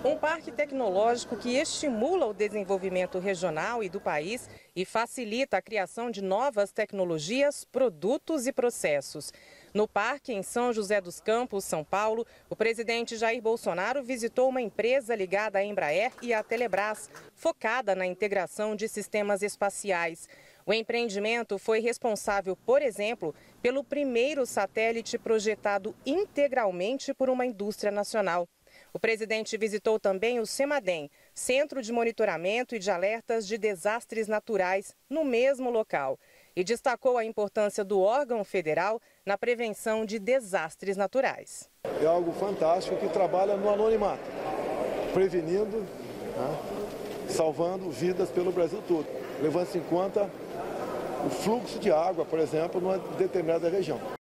Um parque tecnológico que estimula o desenvolvimento regional e do país e facilita a criação de novas tecnologias, produtos e processos. No parque, em São José dos Campos, São Paulo, o presidente Jair Bolsonaro visitou uma empresa ligada à Embraer e à Telebrás, focada na integração de sistemas espaciais. O empreendimento foi responsável, por exemplo, pelo primeiro satélite projetado integralmente por uma indústria nacional. O presidente visitou também o CEMADEM, Centro de Monitoramento e de Alertas de Desastres Naturais, no mesmo local, e destacou a importância do órgão federal na prevenção de desastres naturais. É algo fantástico que trabalha no anonimato, prevenindo, salvando vidas pelo Brasil todo, levando-se em conta o fluxo de água, por exemplo, numa determinada região.